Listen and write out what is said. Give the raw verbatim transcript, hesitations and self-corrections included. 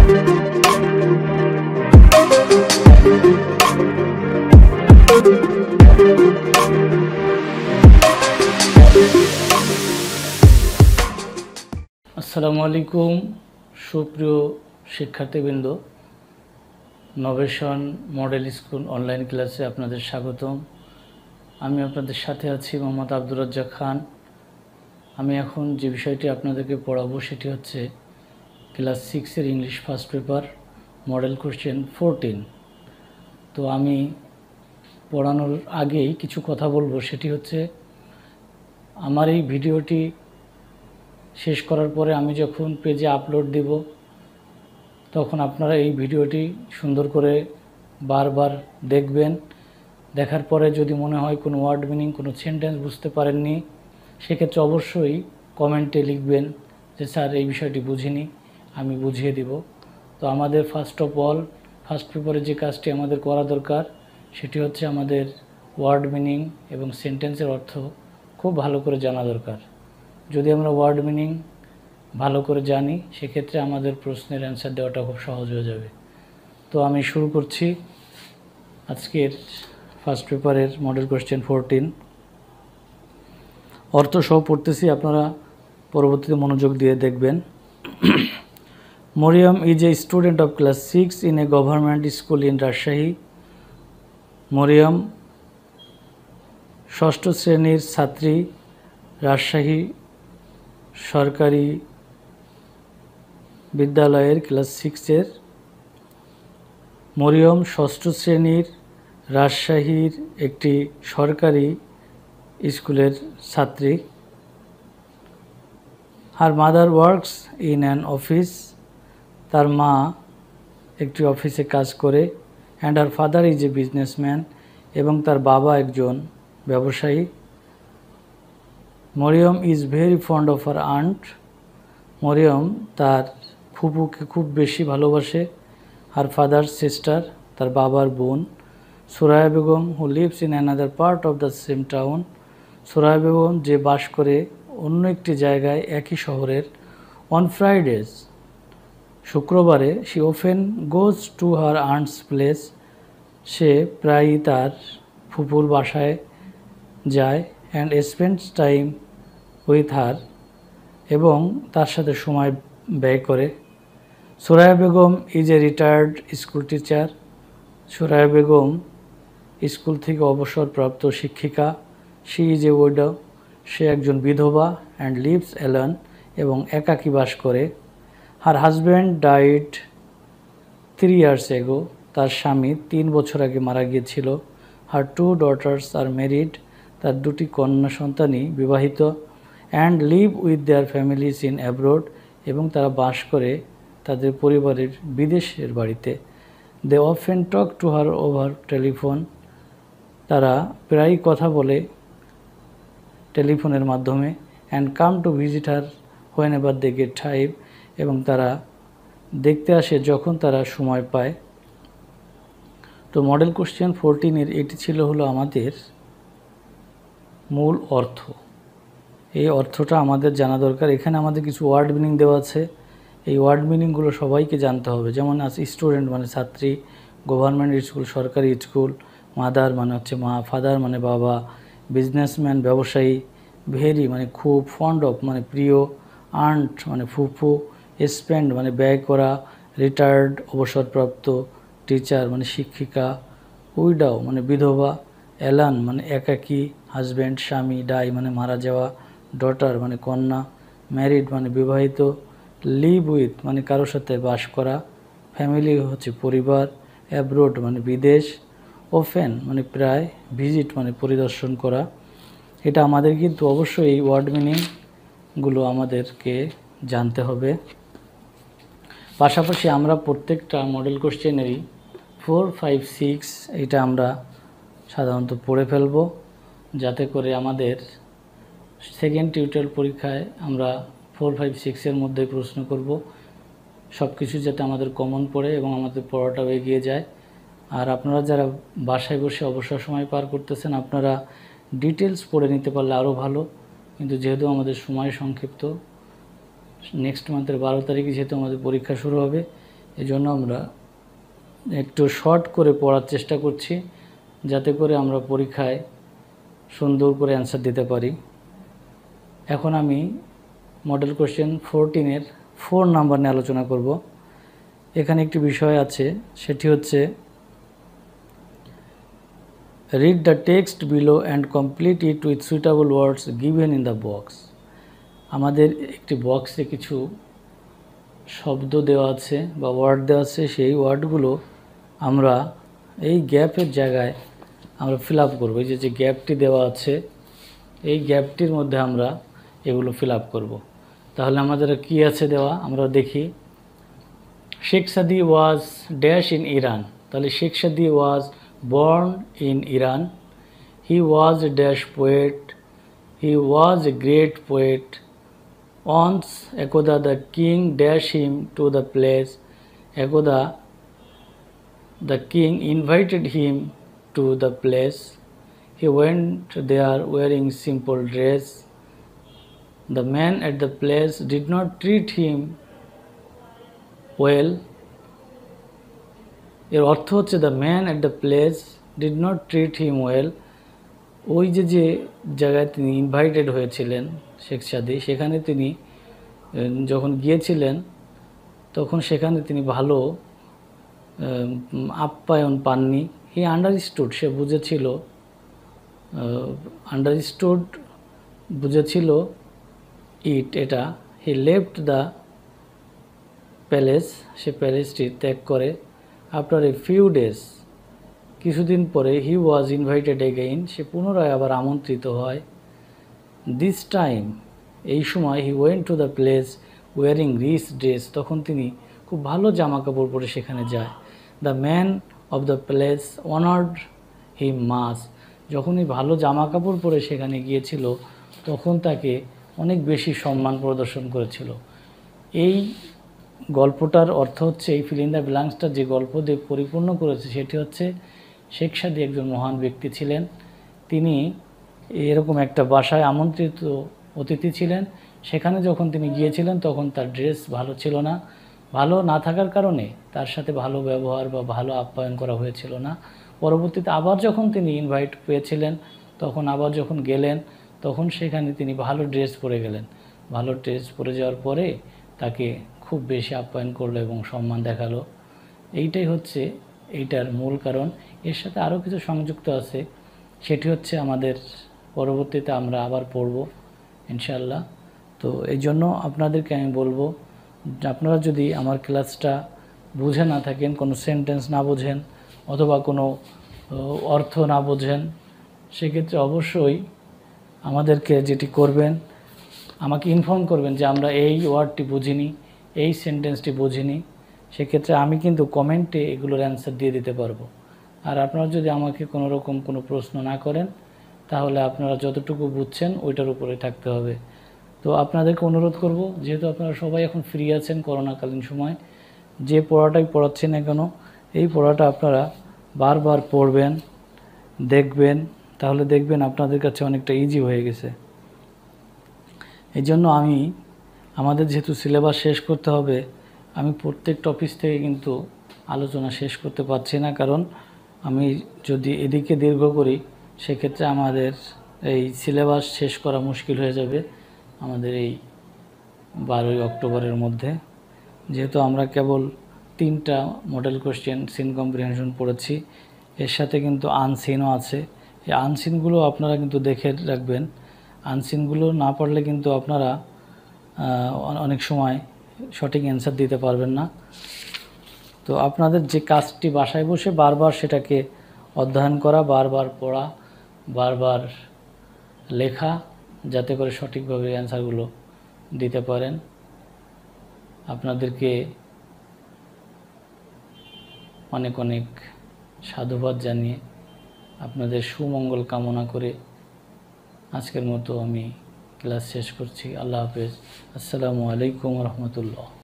আসসালামু আলাইকুম সুপ্রিয় শিক্ষার্থীবৃন্দ, নবেশন মডেল স্কুল অনলাইন ক্লাসে আপনাদের স্বাগতম। আমি আপনাদের সাথে আছি মোহাম্মদ আব্দুর রাজ্জাক খান। আমি এখন যে বিষয়টি আপনাদেরকে পড়াবো সেটি হচ্ছে ক্লাস সিক্সের English first paper model question fourteen. তো আমি পড়ানোর আগেই কিছু কথা বলবো, সেটি হচ্ছে আমার এই ভিডিওটি শেষ করার পরে আমি যখন পেজে আপলোড দেব তখন আপনারা এই ভিডিওটি সুন্দর করে বারবার দেখবেন। দেখার পরে যদি মনে হয় কোনো ওয়ার্ড মিনিং, কোনো সেন্টেন্স বুঝতে পারেননি, সেক্ষেত্রে অবশ্যই কমেন্টে লিখবেন যে স্যার এই বিষয়টি বুঝিনি, আমি বুঝিয়ে দিব। তো আমাদের ফার্স্ট অফ অল ফার্স্ট পেপারে যে কাজটি আমাদের করা দরকার সেটি হচ্ছে আমাদের ওয়ার্ড মিনিং এবং সেন্টেন্সের অর্থ খুব ভালো করে জানা দরকার। যদি আমরা ওয়ার্ড মিনিং ভালো করে জানি সেক্ষেত্রে আমাদের প্রশ্নের অ্যান্সার দেওয়াটা খুব সহজ হয়ে যাবে। তো আমি শুরু করছি আজকের ফার্স্ট পেপারের মডেল কোশ্চেন ফোরটিন। অর্থ সহ পড়তেছি, আপনারা পরবর্তীতে মনোযোগ দিয়ে দেখবেন। Maryam is a student of class six in a government school in Rajshahi. Maryam ষষ্ঠ শ্রেণীর ছাত্রী, রাজশাহী সরকারি বিদ্যালয়ের ক্লাস সিক্সের। মরিয়ম ষষ্ঠ শ্রেণীর রাজশাহীর একটি সরকারি স্কুলের ছাত্রী। Her mother works in an office. তার মা একটি অফিসে কাজ করে। And her father is a businessman. এবং তার বাবা একজন ব্যবসায়ী। Maryam is very fond of her aunt. Maryam তার ফুপুকে খুব বেশি ভালোবাসে। হার ফাদার সিস্টার, তার বাবার বোন। Suraiya Begum who lives in another part of the same town. Suraiya Begum যে বাস করে অন্য একটি জায়গায় একই শহরের। অন ফ্রাইডেজ, শুক্রবারে, she often goes to her aunt's place. সে প্রায়ই তার ফুপুর বাসায় যায়। And spends time with her, এবং তার সাথে সময় ব্যয় করে। Suraiya Begum is a retired school teacher. Suraiya Begum school থেকে অবসরপ্রাপ্ত শিক্ষিকা। শি ইজ এ উইডো, সে একজন বিধবা। অ্যান্ড লিভস অ্যালোন, এবং একাকী বাস করে। Her husband died three years ago, তার স্বামী তিন বছর আগে মারা গিয়েছিল। Her two daughters are married, তার দুটি কন্যা সন্তানই বিবাহিত। And live with their families in abroad, এবং তারা বাস করে তাদের পরিবারের বিদেশের বাড়িতে। They often talk to her over telephone, তারা প্রায়ই কথা বলে টেলিফোনের মাধ্যমে। And come to visit her whenever they get time, এবং তারা দেখতে আসে যখন তারা সময় পায়। তো মডেল কোশ্চেন ফোরটিনের এটি ছিল হলো আমাদের মূল অর্থ। এই অর্থটা আমাদের জানা দরকার। এখানে আমাদের কিছু ওয়ার্ড মিনিং দেওয়া আছে, এই ওয়ার্ড মিনিংগুলো সবাইকে জানতে হবে। যেমন আছে স্টুডেন্ট মানে ছাত্রী, গভর্নমেন্ট স্কুল সরকারি স্কুল, মাদার মানে হচ্ছে মা, ফাদার মানে বাবা, বিজনেসম্যান ব্যবসায়ী, ভেরি মানে খুব, ফন্ড অফ মানে প্রিয়, আন্ট মানে ফুফু, স্পেন্ড মানে ব্যয় করা, রিটায়ার্ড অবসরপ্রাপ্ত, টিচার মানে শিক্ষিকা, উইডাও মানে বিধবা, অ্যালান মানে একাকী, হাজব্যান্ড স্বামী, ডাই মানে মারা যাওয়া, ডটার মানে কন্যা, ম্যারিড মানে বিবাহিত, লিভ উইথ মানে কারোর সাথে বাস করা, ফ্যামিলি হচ্ছে পরিবার, অ্যাব্রোড মানে বিদেশ, ওফেন মানে প্রায়, ভিজিট মানে পরিদর্শন করা। এটা আমাদের কিন্তু অবশ্যই এই ওয়ার্ড মিনিংগুলো আমাদেরকে জানতে হবে। পাশাপাশি আমরা প্রত্যেকটা মডেল কোশ্চেনেরই ফোর ফাইভ সিক্স এটা আমরা সাধারণত পড়ে ফেলব, যাতে করে আমাদের সেকেন্ড টিউটোরিয়াল পরীক্ষায় আমরা ফোর ফাইভ সিক্সের মধ্যে প্রশ্ন করব। সব কিছু যাতে আমাদের কমন পড়ে এবং আমাদের পড়াটাও এগিয়ে যায়। আর আপনারা যারা বাসায় বসে অবসর সময় পার করতেছেন, আপনারা ডিটেলস পড়ে নিতে পারলে আরও ভালো। কিন্তু যেহেতু আমাদের সময় সংক্ষিপ্ত, নেক্সট মান্থের বারো তারিখে যেহেতু আমাদের পরীক্ষা শুরু হবে, এই জন্য আমরা একটু শর্ট করে পড়ার চেষ্টা করছি, যাতে করে আমরা পরীক্ষায় সুন্দর করে অ্যান্সার দিতে পারি। এখন আমি মডেল কোশ্চেন ফোরটিনের ফোর নাম্বার নিয়ে আলোচনা করব। এখানে একটি বিষয় আছে, সেটি হচ্ছে read the text below and complete it with suitable words given in the box. আমাদের একটি বক্সে কিছু শব্দ দেওয়া আছে বা ওয়ার্ড দেওয়া আছে, সেই ওয়ার্ডগুলো আমরা এই গ্যাপের জায়গায় আমরা ফিল আপ করবো। এই যে যে গ্যাপটি দেওয়া আছে, এই গ্যাপটির মধ্যে আমরা এগুলো ফিল আপ করবো। তাহলে আমাদের কি আছে দেওয়া, আমরা দেখি। Sheikh Saadi was dash in Iran. তাহলে Sheikh Saadi was born in Iran. He was a dash poet. He was a great poet. Once একদা the king dash him to the place. একদা the king invited him to the place. He went there wearing simple dress. The man at the place did not treat him well. এর অর্থ হচ্ছে the man at the place did not treat him well. ওই যে যে জায়গায় তিনি invited হয়েছিলেন শেখ সাদি, সেখানে তিনি যখন গিয়েছিলেন তখন সেখানে তিনি ভালো আপ্যায়ন পাননি। হি আন্ডারস্টুড, সে বুঝেছিল, আন্ডারস্টুড বুঝেছিল ইট, এটা। হি লেফট দ্য প্যালেস, সে প্যালেসটি ত্যাগ করে। আফটার এ ফিউ ডেজ, কিছুদিন পরে, হি ওয়াজ ইনভাইটেড এগেইন, সে পুনরায় আবার আমন্ত্রিত হয়। দিস টাইম, এই সময়, he went to the place wearing rich dress, তখন তিনি খুব ভালো জামা কাপড় পরে সেখানে যায়। The man of the place honoured him much, যখনই ভালো জামা কাপড় পরে সেখানে গিয়েছিল তখন তাকে অনেক বেশি সম্মান প্রদর্শন করেছিল। এই গল্পটার অর্থ হচ্ছে, এই ফিল ইন দ্য ব্ল্যাঙ্কসটা যে গল্প দিয়ে পরিপূর্ণ করেছে সেটি হচ্ছে শেখ সাদি একজন মহান ব্যক্তি ছিলেন। তিনি এরকম একটা বাসায় আমন্ত্রিত অতিথি ছিলেন। সেখানে যখন তিনি গিয়েছিলেন তখন তার ড্রেস ভালো ছিল না। ভালো না থাকার কারণে তার সাথে ভালো ব্যবহার বা ভালো আপ্যায়ন করা হয়েছিল না। পরবর্তীতে আবার যখন তিনি ইনভাইট পেয়েছিলেন, তখন আবার যখন গেলেন তখন সেখানে তিনি ভালো ড্রেস পরে গেলেন। ভালো ড্রেস পরে যাওয়ার পরে তাকে খুব বেশি আপ্যায়ন করলো এবং সম্মান দেখালো। এইটাই হচ্ছে এইটার মূল কারণ। এর সাথে আরও কিছু সংযুক্ত আছে, সেটি হচ্ছে আমাদের পরবর্তীতে আমরা আবার পড়ব ইনশাআল্লাহ। তো এই জন্য আপনাদেরকে আমি বলবো, আপনারা যদি আমার ক্লাসটা বুঝে না থাকেন, কোনো সেন্টেন্স না বোঝেন অথবা কোনো অর্থ না বোঝেন, সেক্ষেত্রে অবশ্যই আমাদেরকে যেটি করবেন, আমাকে ইনফর্ম করবেন যে আমরা এই ওয়ার্ডটি বুঝিনি, এই সেন্টেন্সটি বুঝিনি। সেক্ষেত্রে আমি কিন্তু কমেন্টে এগুলোর অ্যান্সার দিয়ে দিতে পারবো। আর আপনারা যদি আমাকে কোনো রকম কোনো প্রশ্ন না করেন, তাহলে আপনারা যতটুকু বুঝছেন ওইটার উপরে থাকতে হবে। তো আপনাদেরকে অনুরোধ করব, যেহেতু আপনারা সবাই এখন ফ্রি আছেন করোনাকালীন সময়, যে পড়াটাই পড়াচ্ছেন না কেন, এই পড়াটা আপনারা বারবার পড়বেন, দেখবেন, তাহলে দেখবেন আপনাদের কাছে অনেকটা ইজি হয়ে গেছে। এই জন্য আমি, আমাদের যেহেতু সিলেবাস শেষ করতে হবে, আমি প্রত্যেক টপিক থেকে কিন্তু আলোচনা শেষ করতে পারছি না, কারণ আমি যদি এদিকে দীর্ঘ করি সেক্ষেত্রে আমাদের এই সিলেবাস শেষ করা মুশকিল হয়ে যাবে আমাদের এই বারোই অক্টোবরের মধ্যে। যেহেতু আমরা কেবল তিনটা মডেল কোশ্চেন সিন কম্প্রিহেনশন পড়েছি, এর সাথে কিন্তু আনসিনও আছে। এই আনসিনগুলো আপনারা কিন্তু দেখে রাখবেন। আনসিনগুলো না পড়লে কিন্তু আপনারা অনেক সময় সঠিক অ্যান্সার দিতে পারবেন না। তো আপনাদের যে কাজটি বাসায় বসে বারবার সেটাকে অধ্যয়ন করা, বারবার পড়া, বারবার লেখা, যাতে করে সঠিকভাবে অ্যান্সারগুলো দিতে পারেন। আপনাদেরকে অনেক অনেক সাধুবাদ জানিয়ে আপনাদের সুমঙ্গল কামনা করে আজকের মতো আমি ক্লাস শেষ করছি। আল্লাহ হাফেজ। আসসালামু আলাইকুম রহমতুল্লাহ।